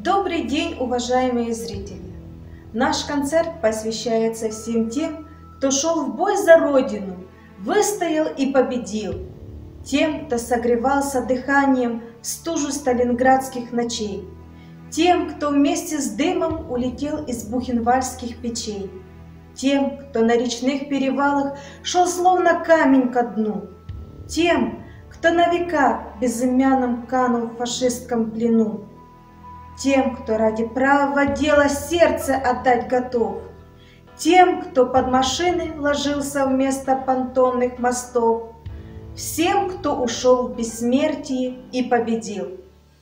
Добрый день, уважаемые зрители! Наш концерт посвящается всем тем, кто шел в бой за Родину, выстоял и победил. Тем, кто согревался дыханием в стужу сталинградских ночей. Тем, кто вместе с дымом улетел из бухенвальдских печей. Тем, кто на речных перевалах шел словно камень ко дну. Тем, кто на века безымянным канул в фашистском плену. Тем, кто ради правого дела сердце отдать готов. Тем, кто под машины ложился вместо понтонных мостов. Всем, кто ушел в бессмертие и победил.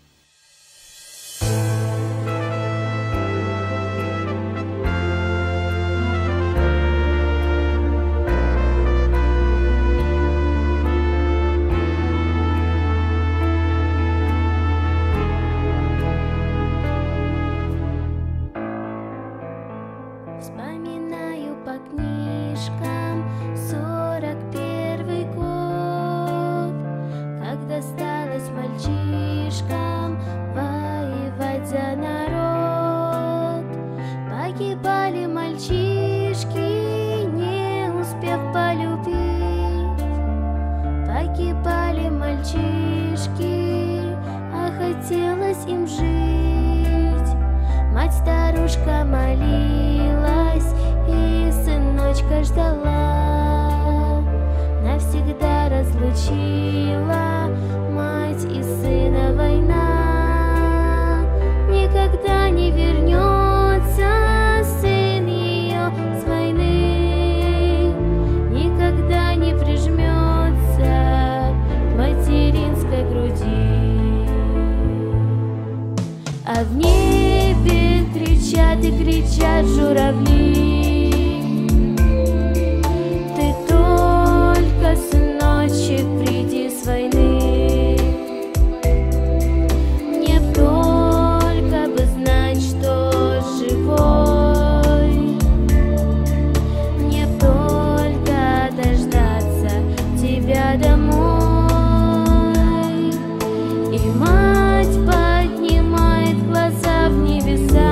Вспоминаю по книжкам 41-й год, как досталось мальчишкам воевать за народ. Погибали мальчишки, не успев полюбить. Погибали мальчишки, а хотелось им жить. Мать-старушка молилась и сыночка ждала. Навсегда разлучила мать и сына война. Никогда не вернется сын ее с войны. Никогда не прижмется к материнской груди. А в небе кричат и кричат журавли. Ты только, сыночек, приди с войны. Мне только бы знать, что живой. Мне только дождаться тебя домой. И мать поднимает глаза в небеса.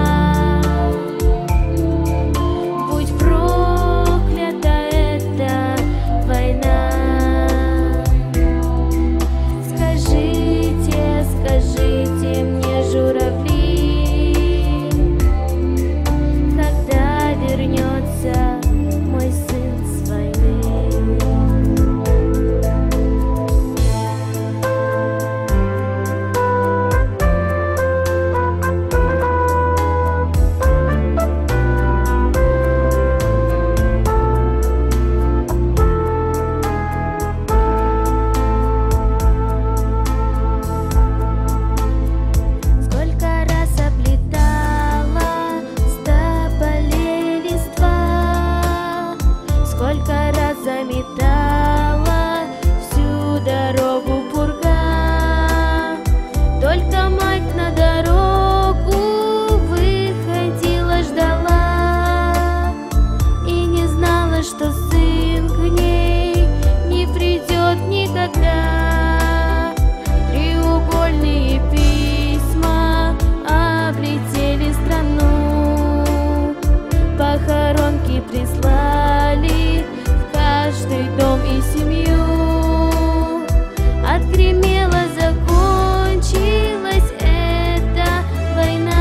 Заметала всю дорогу пурга. Только мать на дорогу выходила, ждала и не знала, что сын к ней не придет никогда. Треугольные письма облетели страну, похоронки прислали каждый дом и семью. Отгремела, закончилась эта война.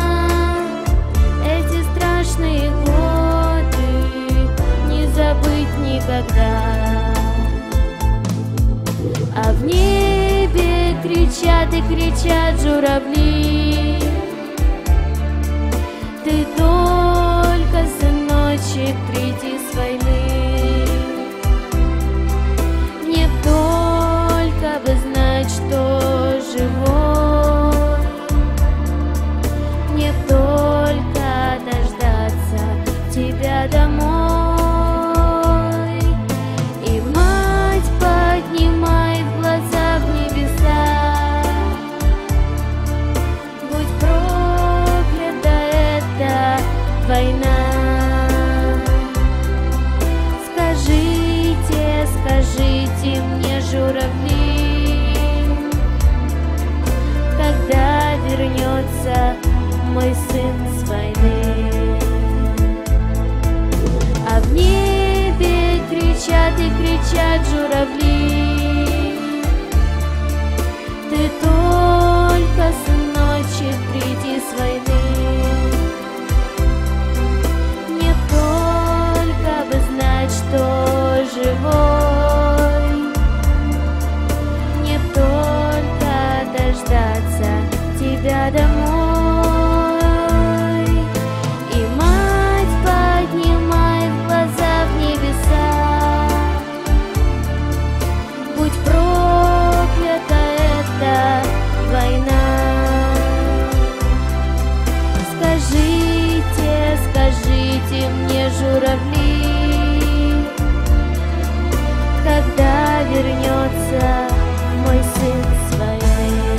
Эти страшные годы не забыть никогда. А в небе кричат и кричат журавли. Ты только, сыночек, приди с войны. Только бы знать, что живой. Мне только дождаться тебя домой. И мать поднимает глаза в небеса. Будь проклята эта война. Скажите мне, журавли, когда вернется мой сын с войны. А в небе кричат и кричат журавли: ты только, сыночек, приди с войны. Мне только бы знать, что живой, мне только дождаться тебя домой. И мать поднимает глаза в небеса: будь проклята эта война. Скажите, скажите мне, журавли, когда вернется мой сын с войны?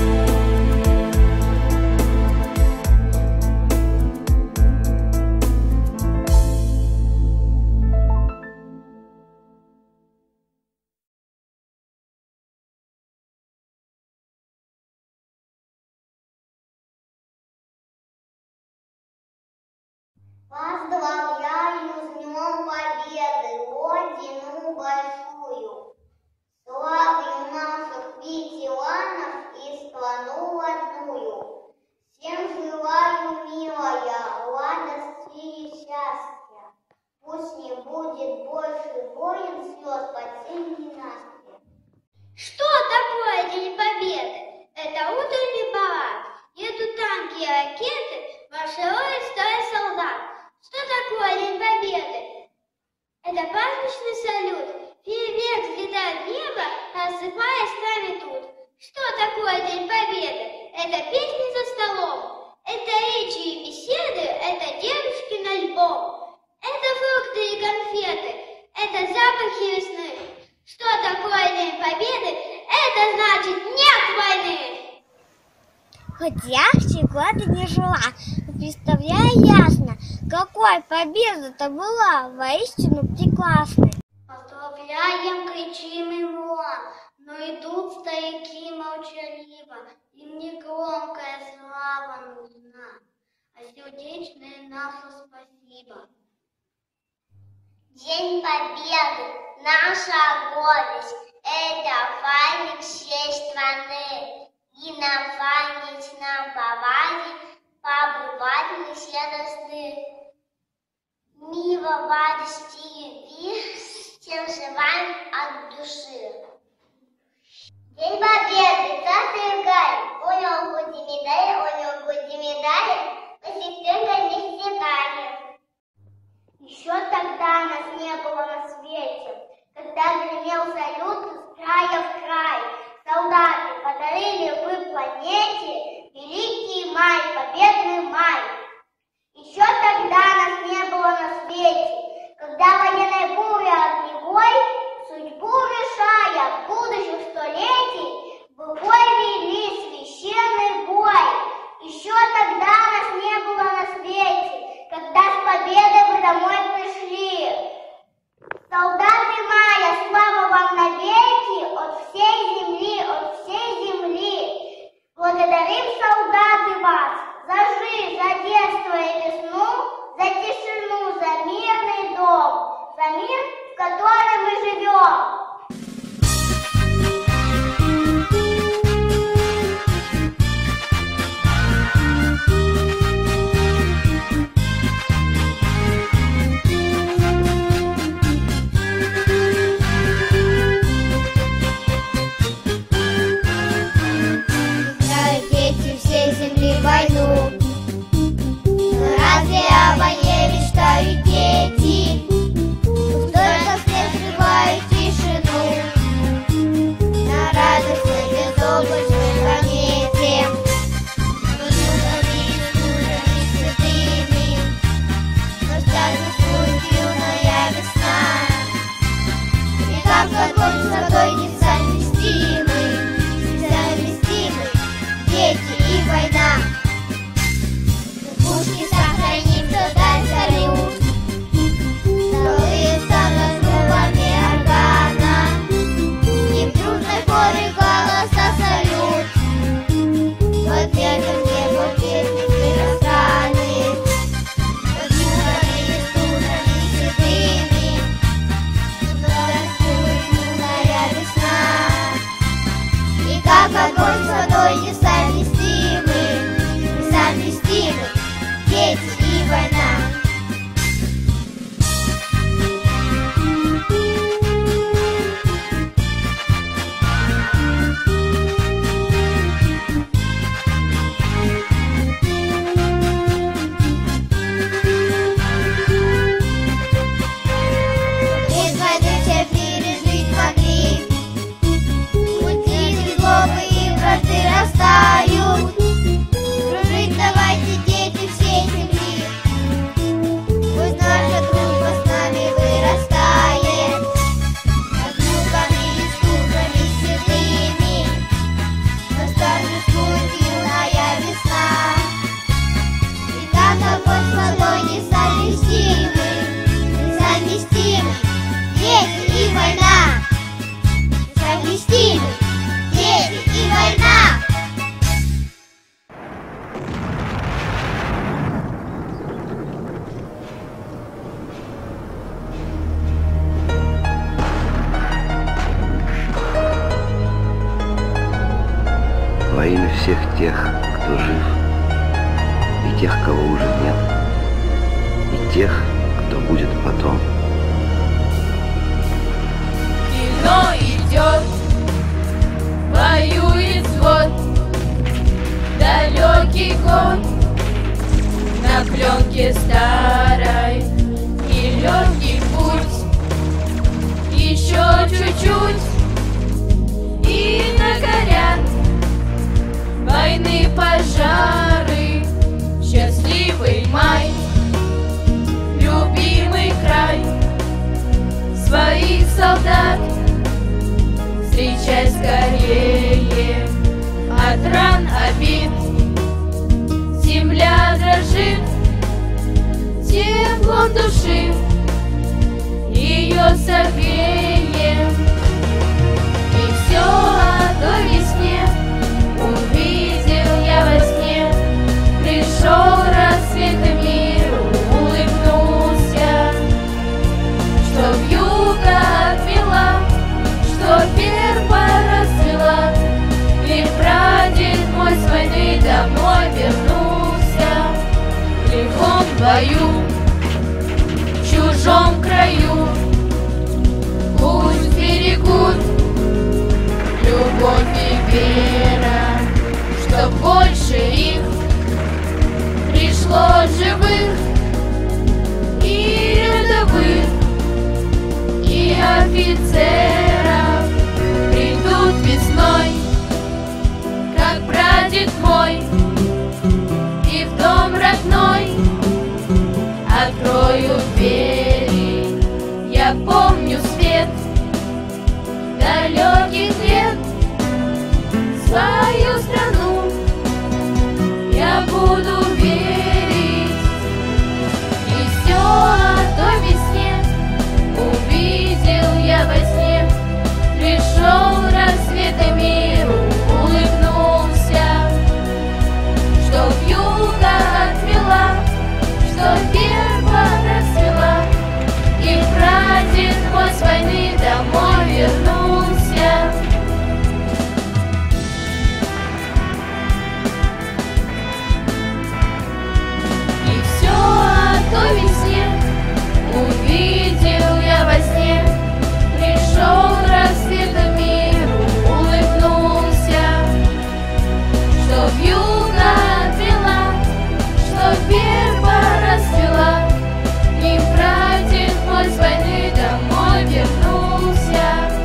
Поздравляю с Днем Победы, Родину большую. Славлю наших ветеранов и страну родную. Всем желаю, милая, радости и счастья. Пусть не будет больше боем, слез, потерь, ненастья. Что такое День Победы? Это утренний парад. Едут танки и ракеты, марширует стая солдат. Что такое День Победы? Это праздничный салют. Фейерверк взлетает в небо, рассыпаясь с нами тут. Что такое День Победы? Это песни за столом. Это речи и беседы, это девушки на альбом. Это фрукты и конфеты, это запахи весны. Что такое День Победы? Это значит нет войны! Хоть я всегда не жила, но представляю ясно, какой победа-то была, воистину прекрасной. Поздравляем, кричим и вон, но идут старики молчаливо, им не громкая слава нужна, а сердечное наше спасибо. День Победы, наша гордость, это память всей страны. И на память нам повадить, побывать мы все должны. Мира, радости и любви, всем желаем от души. День Победы, зажигаем, у него медали, мы сестренкой не считаем. Еще тогда нас не было на свете, когда гремел салют с края в край. Солдаты, подарили вы планете великий май, победный май. Еще тогда нас не было на свете, когда военной бурей огневой, судьбу решая будущих столетий, в бой вели священный бой. Еще тогда нас не было на свете, когда с победой вы домой пришли. Солдаты мая, слава вам навеки, от всей земли, от всей земли. Благодарим, солдаты, вас за жизнь, за детство и весну, за тишину, за мир, всех тех, кто жив, и тех, кого уже нет, и тех, кто будет потом. Кино идет, воюет взвод, далекий год на пленке старой, и легкий путь, еще чуть-чуть, и нагорят войны, пожары, счастливый май, любимый край, своих солдат встречай скорее, от ран обид земля дрожит, теплом души ее согреем. И все о той весне увидел я во сне, пришел рассвет и миру улыбнулся, что вьюга отмела, что верба расцвела, и прадед мой с войны домой вернулся. В лихом бою, в чужом краю, пусть берегут любовь и вера, что больше их пришло живых и рядовых, и офицеров. Придут весной, как прадед мой, и в дом родной откроют двери. Я помню свет далеких лет, свою страну я буду верить. И все о той весне увидел я во сне, пришел рассвет и миру улыбнулся, что вьюга отмела, что верба расцвела, и прадед мой с войны домой вернулся. И все о той весне увидел я во сне, пришел рассвет и миру улыбнулся, что вьюга отмела, что верба расцвела, и прадед мой с войны домой вернулся.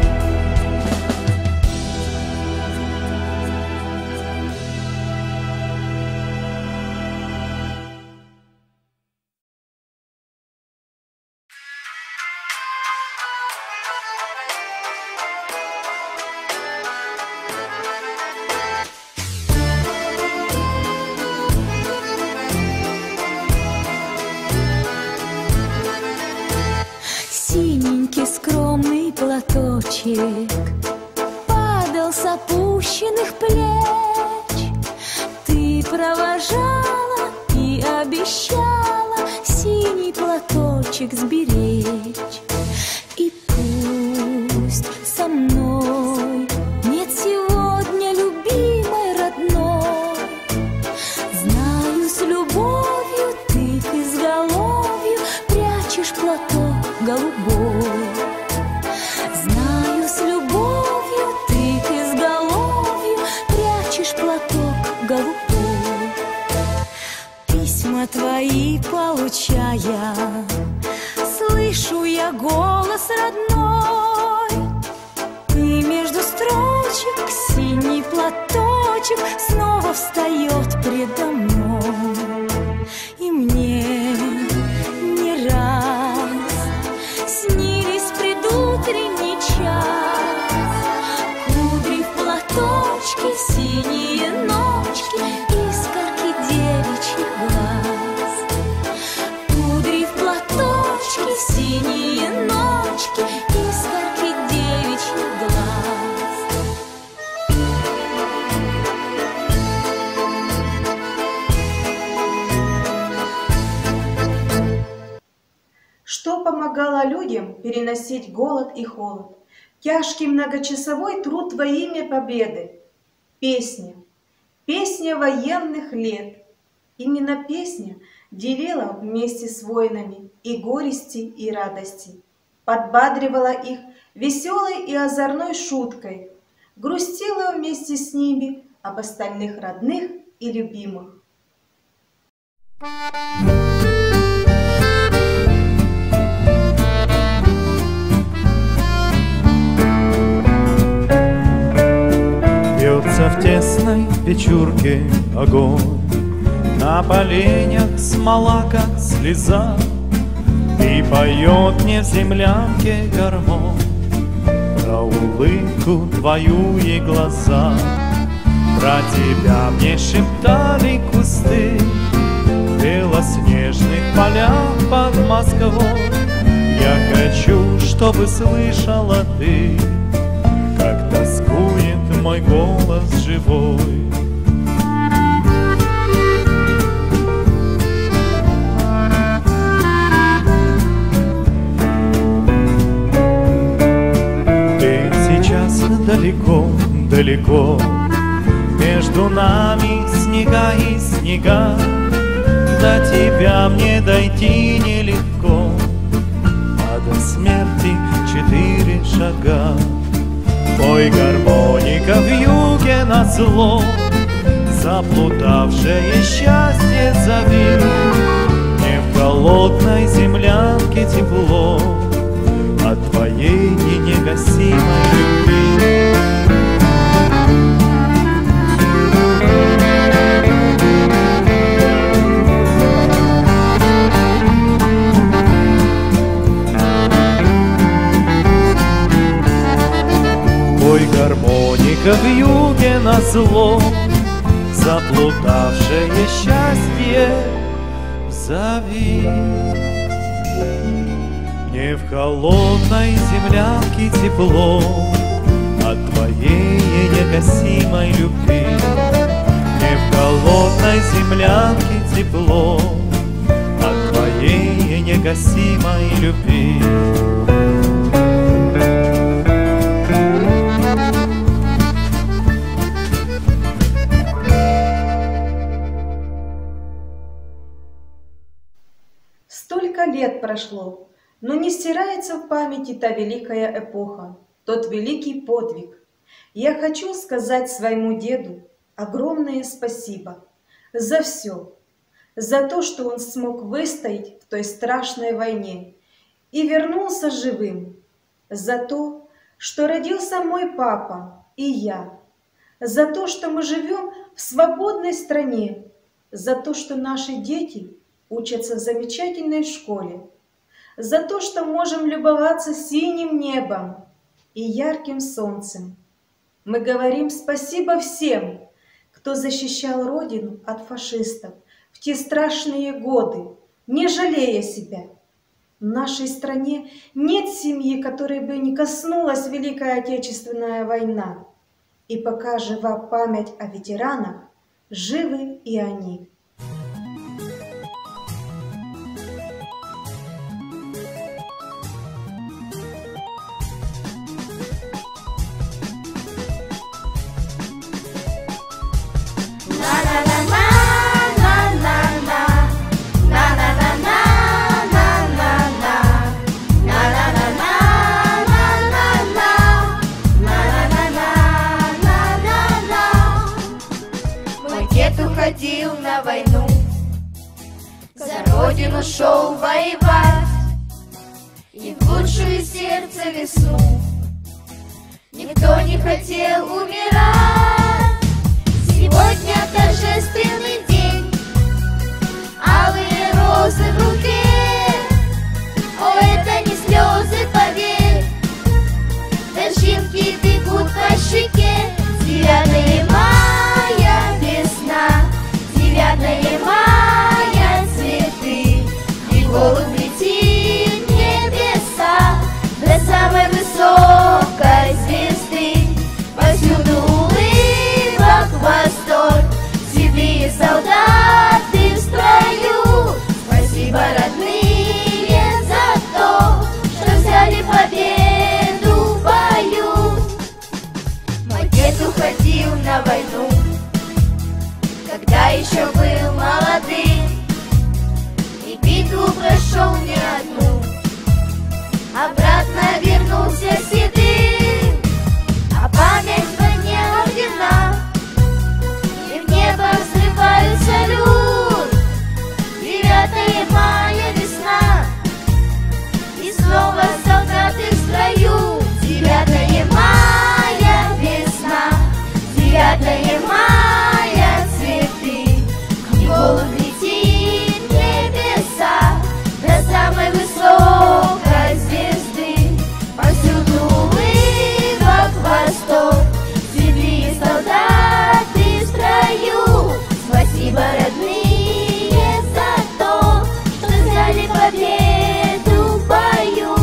Синенький скромный платочек падал с опущенных плеч. Ты провожала и обещала синий платочек сберечь. И пусть со мной нет сегодня любимой родной, знаю, с любовью ты к изголовью прячешь платок голубой. Знаю, с любовью ты к изголовью прячешь платок голубой. Письма твои получая, слышу я голос родной. Ты между строчек, синий платочек снова встает предо мной. И мне не раз снились предутренний час, кудри в платочке, синие ночки, искорки девичьих глаз. Кудри в платочке, синие ночки, искорки девичьих глаз. Что помогало людям переносить голод и холод, тяжкий многочасовой труд во имя победы? Песня. песня военных лет. Именно песня делила вместе с воинами и горести, и радости, подбадривала их веселой и озорной шуткой, грустила вместе с ними об остальных родных и любимых. Бьется в тесной печурке огонь, на поленях смола, как слеза, и поет мне в землянке гармонь про улыбку твою и глаза. Про тебя мне шептали кусты в белоснежных полях под Москвой. Я хочу, чтобы слышала ты, как тоскует мой голос живой. Ты сейчас далеко, далеко, между нами снега и снега. До тебя мне дойти нелегко, а до смерти 4 шага. Ой, гармоника в юге назло, заплутавшее счастье зови. Мне в холодной землянке тепло от твоей негасимой любви. Ой, гармоника в юге назло, заплутавшее счастье зови. Мне в холодной землянке тепло от твоей негасимой любви. Мне в холодной землянке тепло от твоей негасимой любви. Столько лет прошло, но не стирается в памяти та великая эпоха, тот великий подвиг. Я хочу сказать своему деду огромное спасибо за все, за то, что он смог выстоять в той страшной войне и вернулся живым, за то, что родился мой папа и я, за то, что мы живем в свободной стране, за то, что наши дети учатся в замечательной школе, за то, что можем любоваться синим небом и ярким солнцем. Мы говорим спасибо всем, кто защищал Родину от фашистов в те страшные годы, не жалея себя. В нашей стране нет семьи, которой бы не коснулась Великая Отечественная война. И пока жива память о ветеранах, живы и они. Уходил на войну, за родину шел воевать, и в лучшую сердце весну никто не хотел умирать. Сегодня торжественный день, алые розы в руке. О, это не слезы, поверь, дождинки бегут по щеке. 9 мая весна, 9 мая цветы, и голубь летит в небеса до самой высокой звезды. Повсюду улыбок, восторг, седые солдаты в строю. Спасибо, родные. обратно вернулся седым, а память в войне рождена, и в небо взрывают салют. 9 мая весна, и снова солдаты в строю. 9 мая весна, 9 мая цветы, и голубь летит в небеса до самой высокой звезды. Повсюду улыбок восторг, седые солдаты в строю. Спасибо, родные, за то, что взяли победу в бою.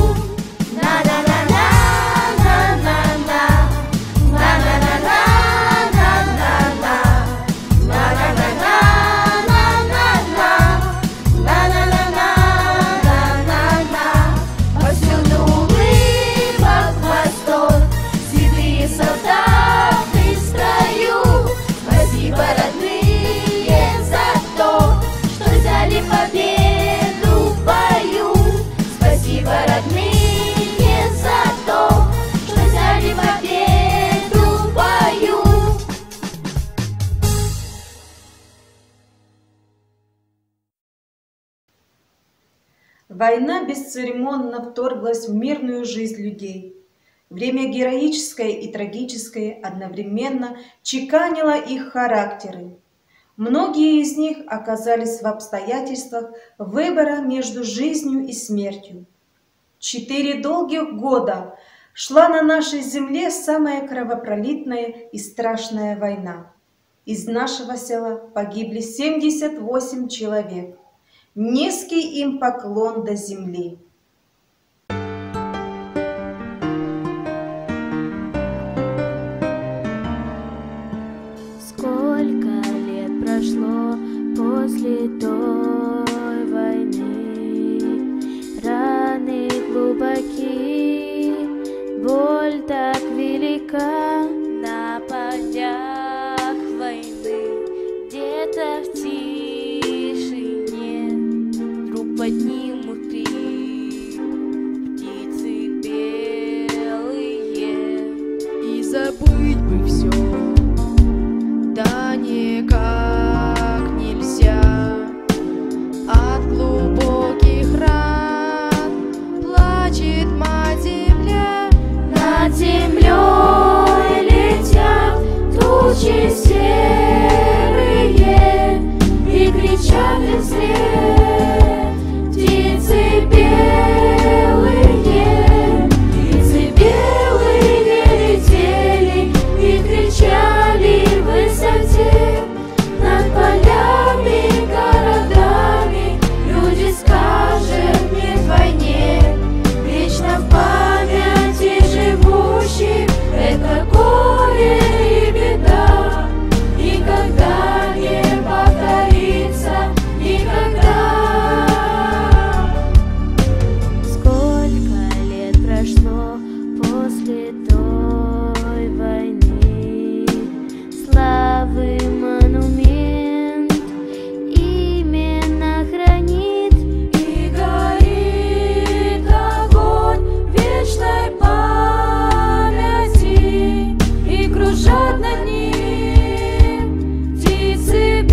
Война бесцеремонно вторглась в мирную жизнь людей. Время героическое и трагическое одновременно чеканило их характеры. Многие из них оказались в обстоятельствах выбора между жизнью и смертью. 4 долгих года шла на нашей земле самая кровопролитная и страшная война. Из нашего села погибли 78 человек. Низкий им поклон до земли. Сколько лет прошло после той войны, раны глубоки, боль так велика. На полях войны, где-то в тишине, вдруг поднимут крик птицы белые. И забыть бы все, да никак нельзя. От глубоких ран плачет мать земля. Над землей летят тучи серые и кричат им вслед птицы белые. Птицы белые летели и кричали в высоте. Над полями, городами люди скажут нет войне. Вечно в памяти живущих это горе и беда. Никогда не повторится, никогда. Сколько лет прошло после той войны, славы монумент именно хранит, и горит огонь вечной памяти, и кружат над ним птицы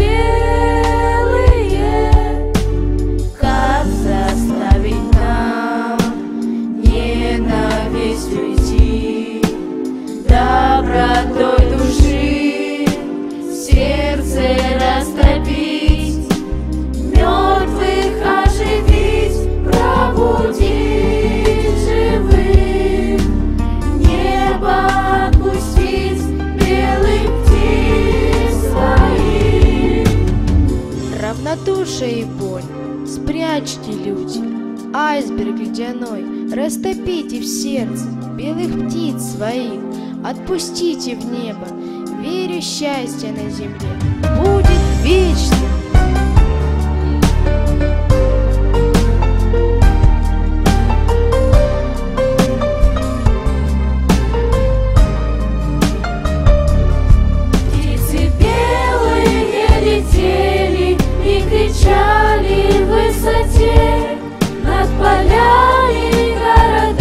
белые. Как заставить нам ненависть уйти, добротой души сердце растопить, мертвых оживить, пробудить живых, небо отпустить белых птиц своих. Равнодушие и боль спрячьте, люди, айсберг ледяной растопите в сердце белых птиц своих, отпустите в небо, верю, счастье на земле будет вечным. Птицы белые летели и кричали в высоте. Над полями, городами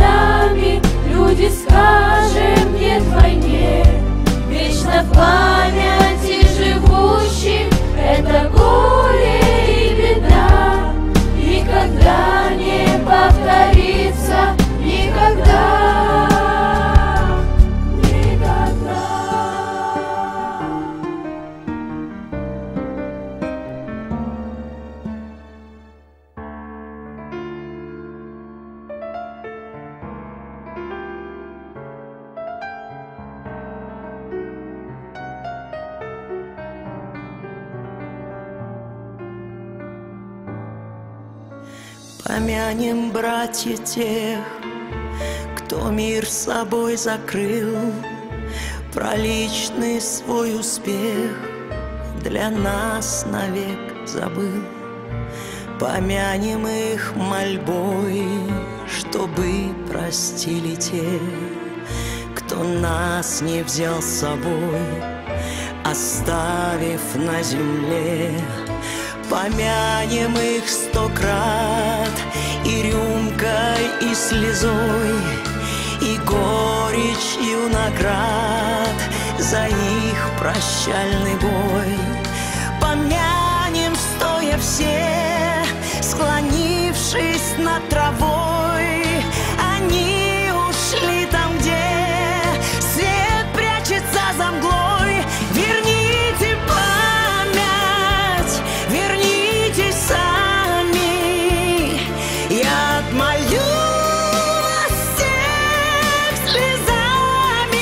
Помянем, братья, тех, кто мир собой закрыл, про личный свой успех для нас навек забыл. Помянем их мольбой, чтобы простили те, кто нас не взял с собой, оставив на земле. Помянем их 100 крат и рюмкой, и слезой, и горечью наград за их прощальный бой. Помянем, стоя все, склонившись над травой, они ушли там, где свет прячется за мглой. Верните память, вернитесь сами, я отмолю вас всех слезами.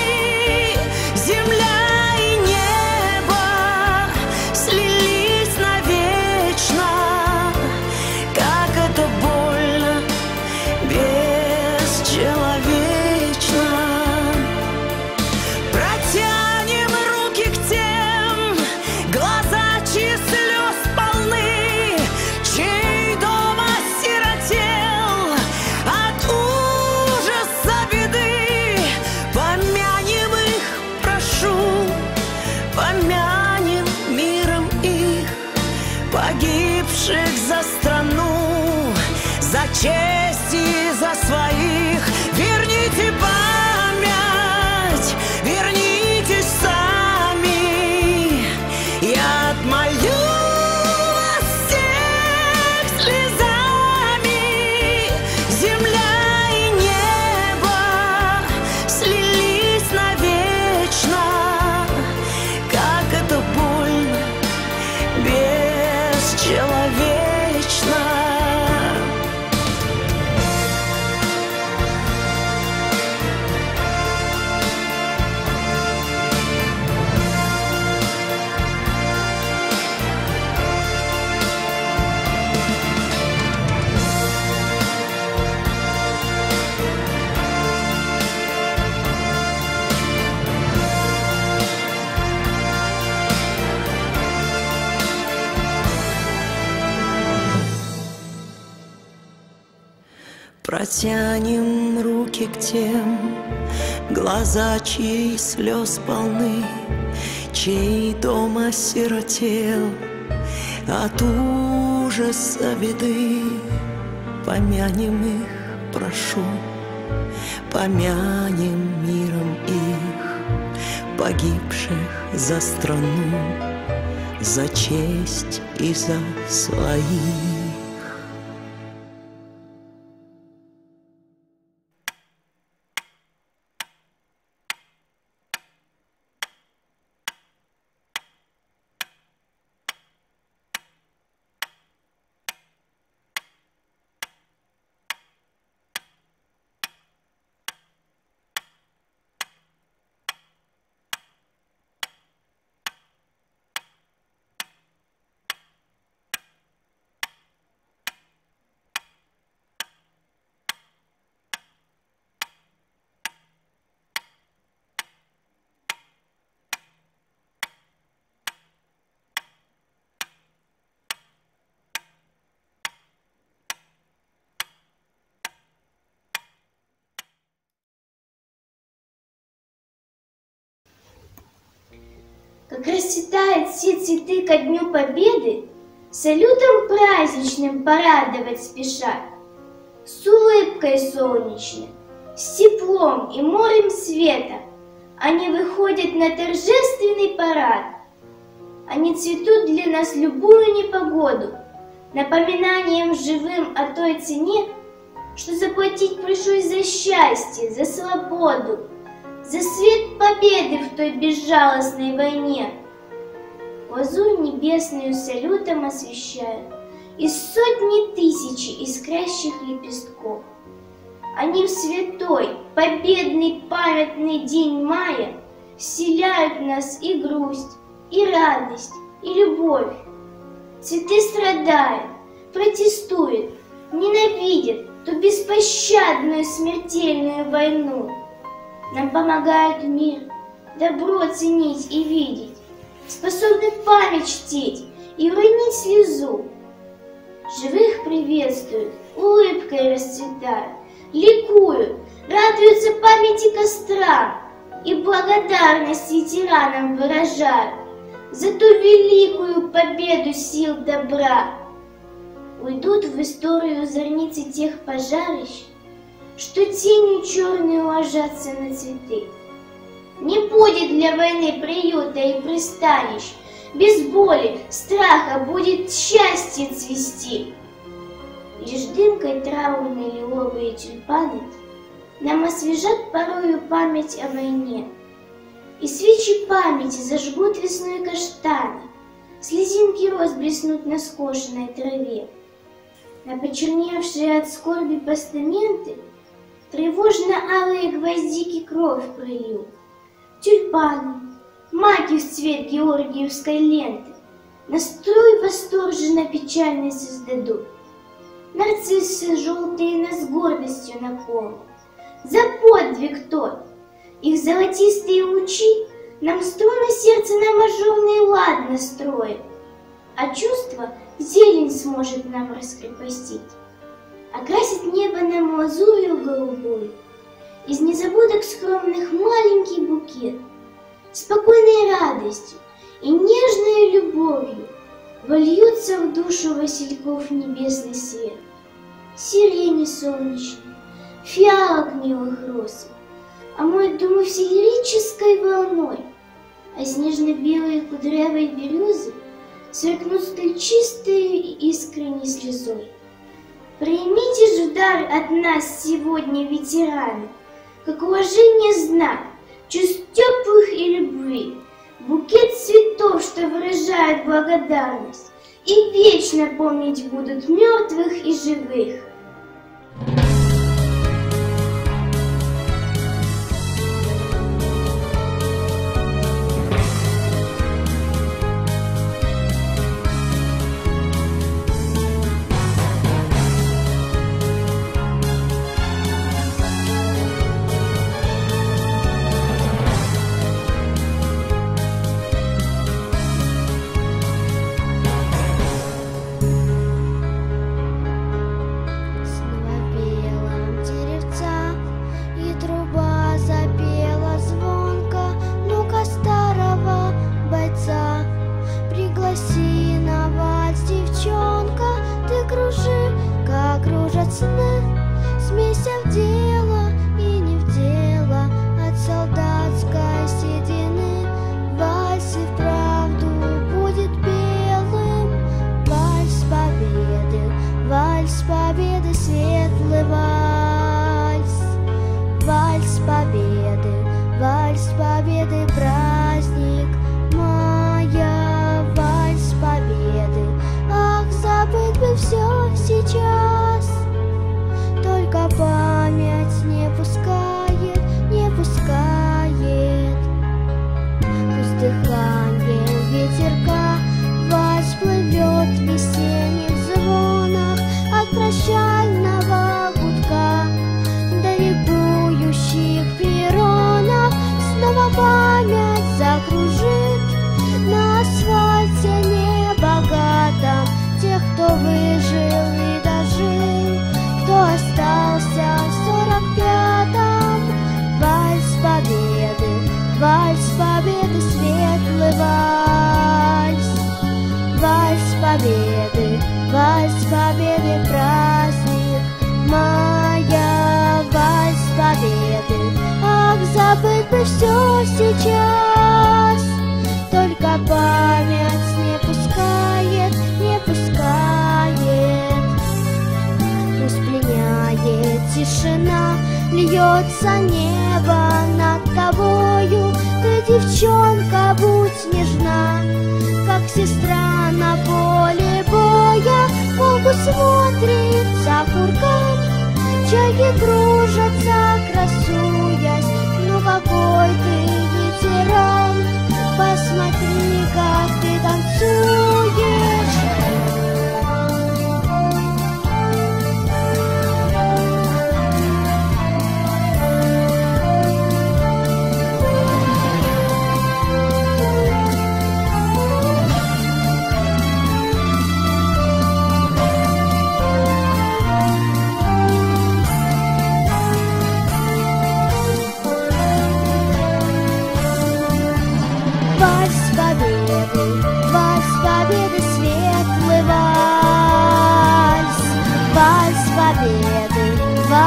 Земля и небо слились навечно, как это больно, бесчеловечно. Протянем руки к тем, глаза чьи слез полны, чей дом осиротел от ужаса беды. Помянем их, прошу, помянем миром их, погибших за страну, за честь и за своих. Верните память, вернитесь сами, я отмолю вас всех слезами. Земля и небо слились навечно, как это больно, бесчеловечно. Протянем руки к тем, глаза чьи слез полны, чей дом осиротел от ужаса беды. Помянем их, прошу, помянем миром их, погибших за страну, за честь и за своих. Как расцветают все цветы ко Дню Победы, салютом праздничным порадовать спешат. С улыбкой солнечной, с теплом и морем света они выходят на торжественный парад. Они цветут для нас в любую непогоду, напоминанием живым о той цене, что заплатить пришлось за счастье, за свободу, за свет победы в той безжалостной войне. Лазурь небесную салютом освещают из сотни тысяч искрящих лепестков. Они в святой, победный памятный день мая вселяют в нас и грусть, и радость, и любовь. Цветы страдают, протестуют, ненавидят ту беспощадную смертельную войну. Нам помогает мир добро ценить и видеть, способны память чтить и уронить слезу. Живых приветствуют, улыбкой расцветают, ликуют, радуются памяти костра и благодарность ветеранам выражают за ту великую победу сил добра. Уйдут в историю зорницы тех пожарищ, что тенью черной ложатся на цветы. Не будет для войны приюта и пристанищ, без боли, страха будет счастье цвести. Лишь дымкой траурной лиловые тюльпаны нам освежат порою память о войне. И свечи памяти зажгут весной каштаны, слезинки роз блеснут на скошенной траве. На почерневшие от скорби постаменты тревожно-алые гвоздики кровь прольют. Тюльпаны, маки в цвет георгиевской ленты настрой восторженно-печальный создадут. Нарциссы желтые нас с гордостью наколут за подвиг тот. Их золотистые лучи нам струны сердца на мажорный лад настроят, а чувство зелень сможет нам раскрепостить, окрасит небо нам лазурью голубой, из незабудок скромных маленький букет, спокойной радостью и нежной любовью вольется в душу васильков небесный свет, сирени солнечной, фиалок милых роз, омоет думу феерической волной, а снежно-белые кудрявые березы сверкнут столь чистой и искренней слезой. Примите же дар от нас сегодня, ветераны, как уважение знак, чувств теплых и любви, букет цветов, что выражает благодарность, и вечно помнить будут мертвых и живых. Вальс победы, праздник мая, вальс победы. Ах, забыть бы все сейчас, только память не пускает, не пускает. Пусть пленяет тишина, льется небо над тобою. Ты, девчонка, будь нежна, как сестра на поле боя. Волгу смотрит за курган, чайки кружатся, красуясь. Ну какой ты ветеран, посмотри, как ты танцуешь.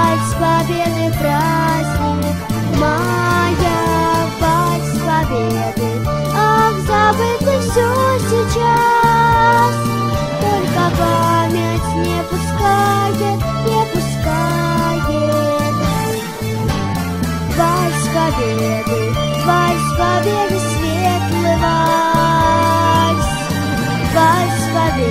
вальс победы праздник, моя вальс победы. Ах, забыть бы все сейчас, только память не пускает, не пускает. Вальс победы, светлый вальс. Вальс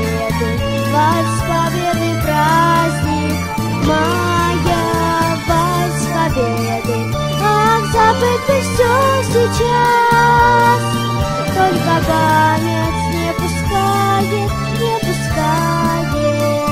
победы праздник, моя вальс победы. Ах, забыть бы все сейчас, только память не пускает, не пускает.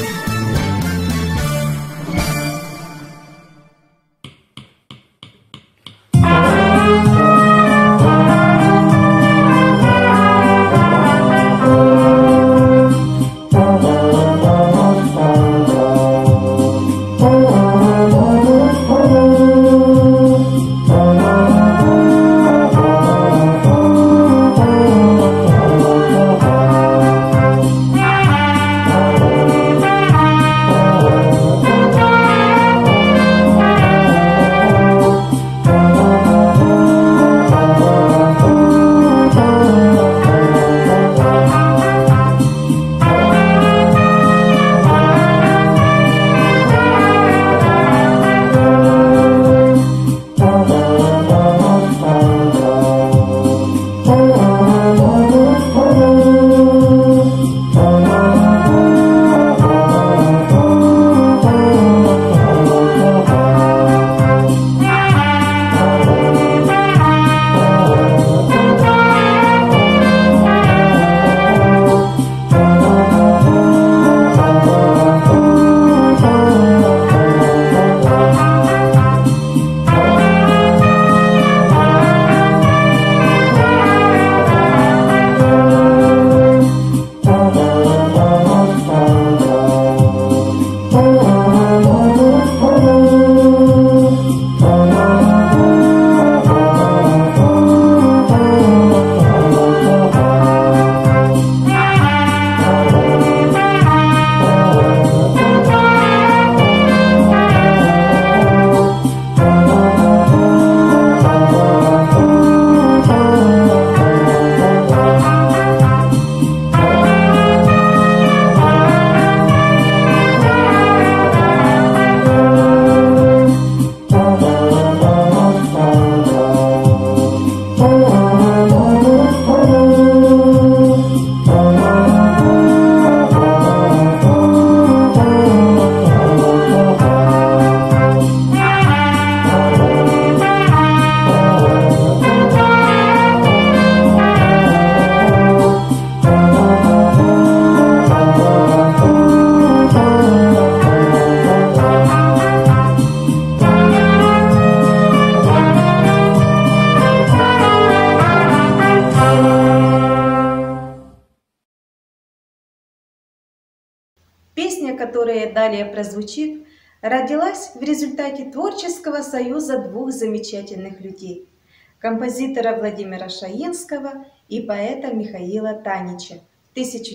Песня, которая далее прозвучит, родилась в результате творческого союза двух замечательных людей – композитора Владимира Шаинского и поэта Михаила Танича в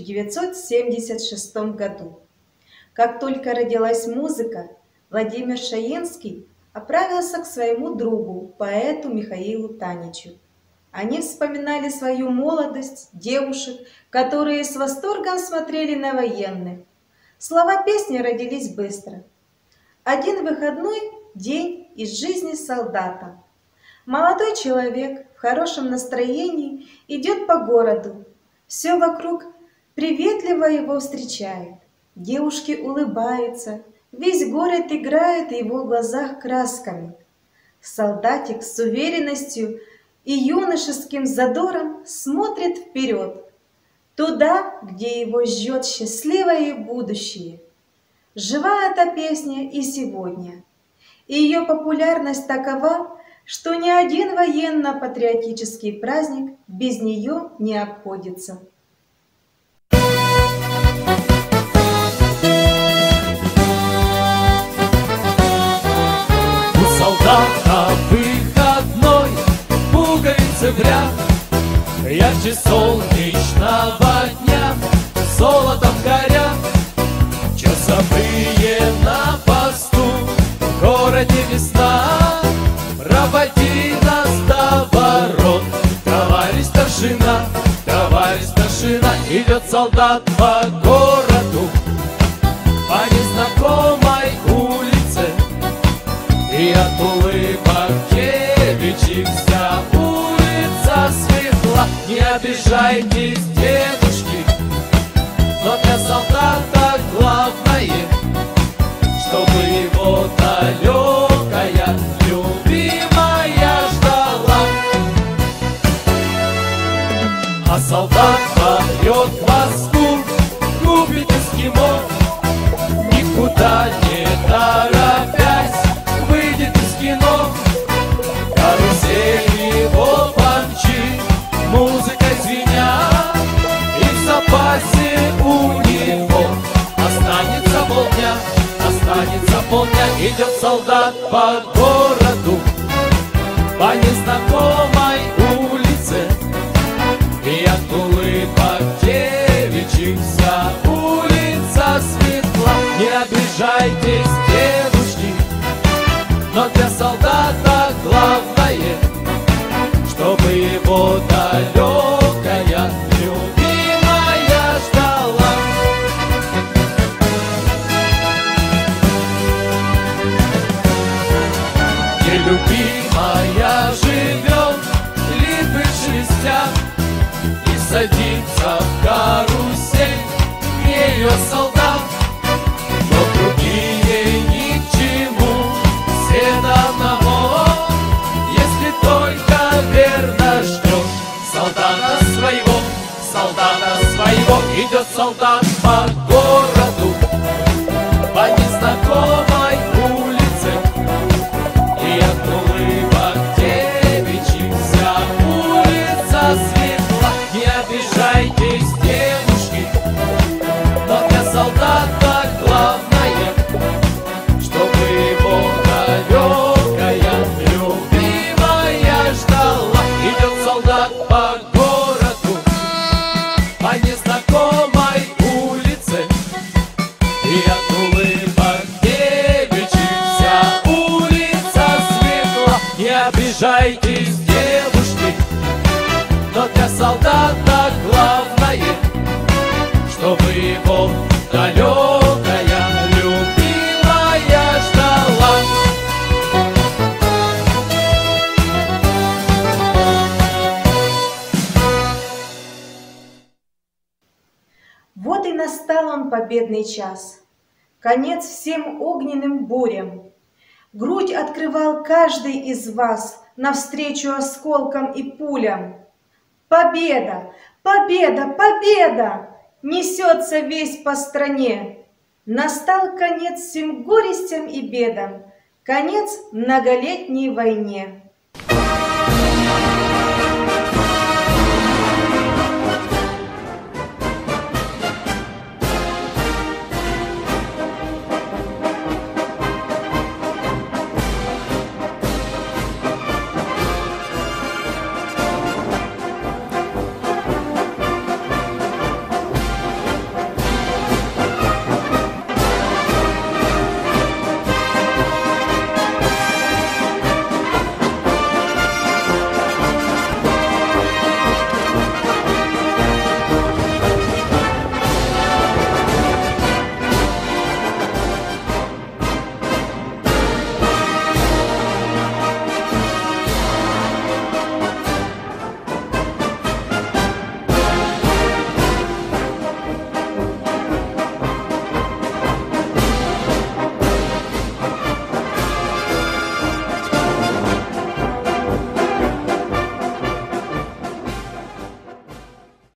1976 году. Как только родилась музыка, Владимир Шаинский отправился к своему другу, поэту Михаилу Таничу. Они вспоминали свою молодость, девушек, которые с восторгом смотрели на военных. Слова песни родились быстро. Один выходной день из жизни солдата. Молодой человек в хорошем настроении идет по городу. Все вокруг приветливо его встречает. Девушки улыбаются, весь город играет в его глазах красками. Солдатик с уверенностью и юношеским задором смотрит вперед, туда, где его ждет счастливое будущее. Жива эта песня и сегодня. И ее популярность такова, что ни один военно-патриотический праздник без нее не обходится. У солдата выходной, пуговицы в ряд, ярче солнечного дня, золотом горят. Часовые на посту городе весна, проводи нас до ворот. Товарищ старшина, идет солдат по городу, по незнакомой улице, и от улыбок девичьих вся улица светла. Не обижайтесь, дедушки, но для солдата главное, чтобы его далекая любимая ждала. А солдат попьет кваску, купит эскимо, никуда не торопясь выйдет из кино. Карусель его помчит, музыкой звеня, и в запасе у него останется полдня. Идет солдат по городу, по незнакомой улице, и от улыбок девичьих вся улица светла. Не обижайтесь, девушки, но для солдата главное, чтобы его далекая любимая ждала. Где любимая живет, липы шелестят, и садится в карусель ее солдат. Но другие ни к чему, все до одного, если только верно ждешь солдата своего. Идет солдат по городу, по незнакомой улице, и от улыбок девичьих вся улица светла. Не обижайтесь, девушки, но для солдата главное, чтобы его далекая любимая ждала. Идет солдат по городу, по незнакомой улице, и от улыбок девичьих вся улица светла. Не обижайтесь, девушки, но для солдата главное, чтобы его далекая любимая ждала. Вот и настал он, победный час, конец всем огненным бурям. Грудь открывал каждый из вас навстречу осколкам и пулям. Победа, победа, победа! Несется весь по стране. Настал конец всем горестям и бедам, конец многолетней войне.